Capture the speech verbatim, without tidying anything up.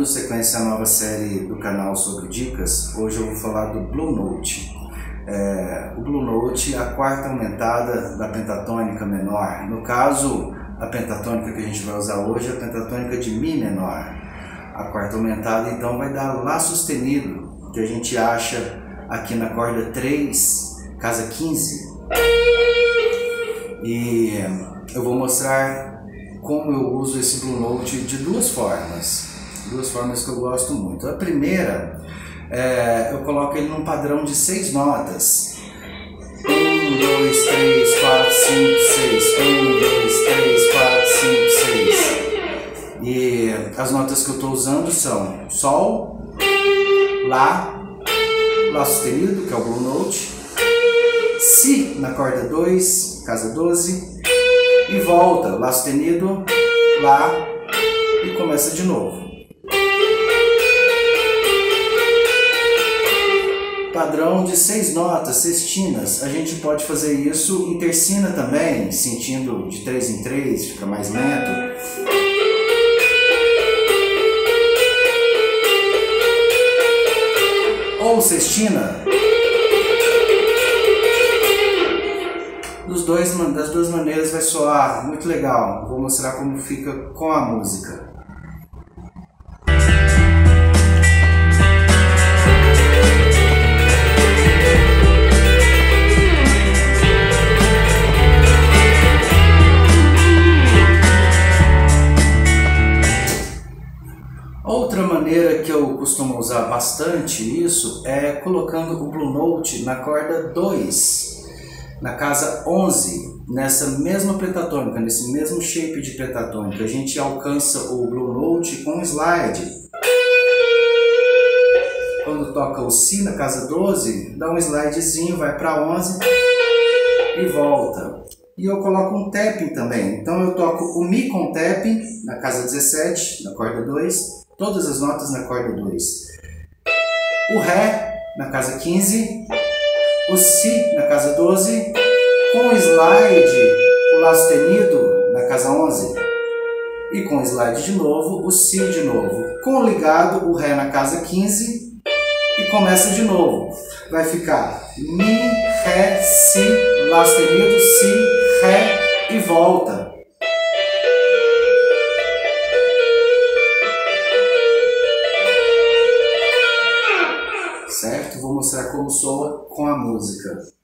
Dando sequência à nova série do canal sobre dicas, hoje eu vou falar do Blue Note. É, o Blue Note é a quarta aumentada da pentatônica menor. No caso, a pentatônica que a gente vai usar hoje é a pentatônica de Mi menor. A quarta aumentada então vai dar Lá sustenido, que a gente acha aqui na corda três, casa quinze. E eu vou mostrar como eu uso esse Blue Note de duas formas. Duas formas que eu gosto muito. A primeira, é, eu coloco ele num padrão de seis notas. um, dois, três, quatro, cinco, seis. um, dois, três, quatro, cinco, seis. E as notas que eu estou usando são Sol, Lá, Lá sustenido, que é o Blue Note, Si na corda dois, casa doze, e volta, Lá sustenido, Lá, e começa de novo. Padrão de seis notas, sextinas. A gente pode fazer isso em tercina também, sentindo de três em três, fica mais lento. Ou sextina. Dos dois, das duas maneiras vai soar muito legal. Vou mostrar como fica com a música. Outra maneira que eu costumo usar bastante isso é colocando o Blue Note na corda dois, na casa onze, nessa mesma pentatônica, nesse mesmo shape de pentatônica. A gente alcança o Blue Note com slide. Quando toca o Si na casa doze, dá um slidezinho, vai para onze e volta. E eu coloco um tapping também. Então eu toco o Mi com tapping na casa dezessete, na corda dois. Todas as notas na corda dois. O Ré na casa quinze, o Si na casa doze, com o slide, o Lá sustenido na casa onze, e com o slide de novo, o Si de novo. Com o ligado, o Ré na casa quinze, e começa de novo. Vai ficar Mi, Ré, Si, Lá sustenido, Si, Ré e volta. Certo? Vou mostrar como soa com a música.